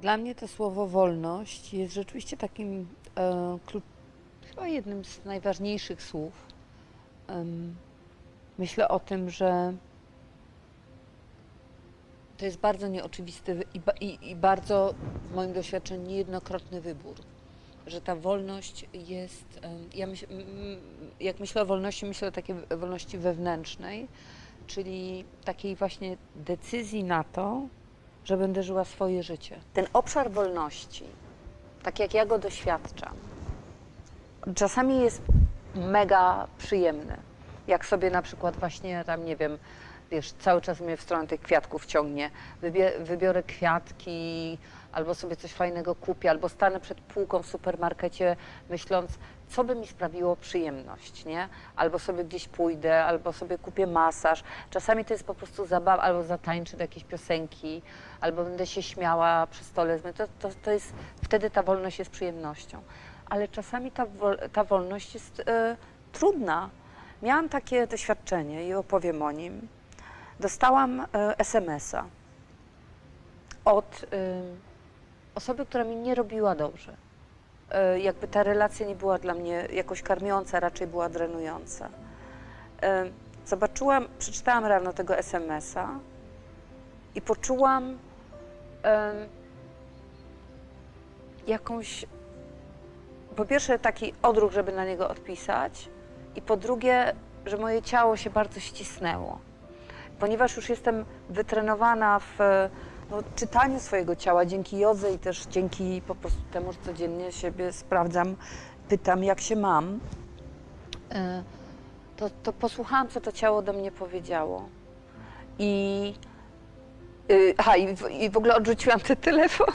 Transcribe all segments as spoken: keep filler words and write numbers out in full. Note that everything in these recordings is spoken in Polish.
Dla mnie to słowo wolność jest rzeczywiście takim e, klucz, chyba jednym z najważniejszych słów. Em, myślę o tym, że to jest bardzo nieoczywisty wy- i, ba- i, i bardzo w moim doświadczeniu niejednokrotny wybór. Że ta wolność jest, em, ja myśl, m, m, jak myślę o wolności, myślę o takiej wolności wewnętrznej, czyli takiej właśnie decyzji na to, że będę żyła swoje życie. Ten obszar wolności, tak jak ja go doświadczam, czasami jest mega przyjemny. Jak sobie na przykład właśnie tam, nie wiem, wiesz, cały czas mnie w stronę tych kwiatków ciągnie. Wybie, wybiorę kwiatki, albo sobie coś fajnego kupię, albo stanę przed półką w supermarkecie, myśląc, co by mi sprawiło przyjemność, nie? Albo sobie gdzieś pójdę, albo sobie kupię masaż. Czasami to jest po prostu zabawa, albo zatańczę do jakiejś piosenki, albo będę się śmiała przy stole. To, to, to jest, wtedy ta wolność jest przyjemnością. Ale czasami ta, wol, ta wolność jest y, trudna. Miałam takie doświadczenie i opowiem o nim. Dostałam y, es em es a od y, osoby, która mi nie robiła dobrze. Y, jakby ta relacja nie była dla mnie jakoś karmiąca, raczej była drenująca. Y, zobaczyłam, przeczytałam rano tego es em es a i poczułam y, jakąś, po pierwsze taki odruch, żeby na niego odpisać, i po drugie, że moje ciało się bardzo ścisnęło. Ponieważ już jestem wytrenowana w no, czytaniu swojego ciała dzięki jodze i też dzięki po prostu temu, że codziennie siebie sprawdzam, pytam, jak się mam, to, to posłuchałam, co to ciało do mnie powiedziało. I, yy, aha, i, w, i w ogóle odrzuciłam ten telefon.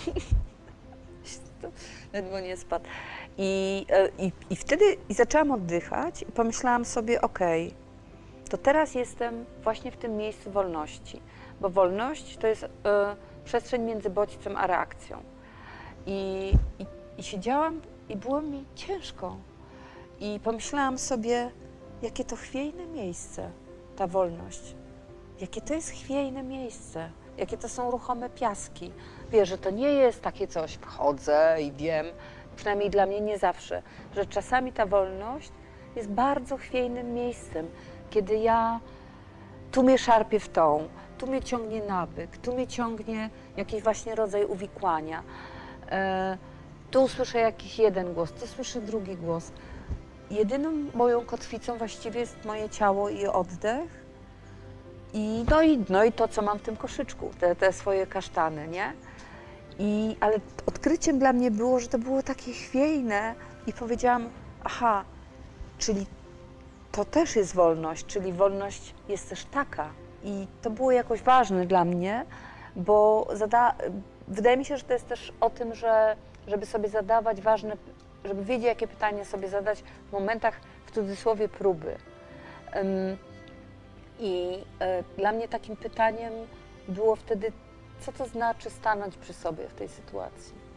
Ledwo nie spadł. I, i, I wtedy i zaczęłam oddychać i pomyślałam sobie, okej, to teraz jestem właśnie w tym miejscu wolności, bo wolność to jest y, przestrzeń między bodźcem a reakcją. I, i, I siedziałam i było mi ciężko. I pomyślałam sobie, jakie to chwiejne miejsce, ta wolność. Jakie to jest chwiejne miejsce, jakie to są ruchome piaski. Wiesz, że to nie jest takie coś, wchodzę i wiem, przynajmniej dla mnie nie zawsze, że czasami ta wolność jest bardzo chwiejnym miejscem, kiedy ja tu mnie szarpie w tą, tu mnie ciągnie nawyk, tu mnie ciągnie jakiś właśnie rodzaj uwikłania. E, tu słyszę jakiś jeden głos, tu słyszę drugi głos. Jedyną moją kotwicą właściwie jest moje ciało i oddech. I no, i no i to, co mam w tym koszyczku, te, te swoje kasztany, nie? I, ale odkryciem dla mnie było, że to było takie chwiejne i powiedziałam, aha, czyli to też jest wolność, czyli wolność jest też taka. I to było jakoś ważne dla mnie, bo zada, wydaje mi się, że to jest też o tym, że żeby sobie zadawać ważne, żeby wiedzieć, jakie pytanie sobie zadać w momentach, w cudzysłowie, próby. Um, I y, dla mnie takim pytaniem było wtedy, co to znaczy stanąć przy sobie w tej sytuacji.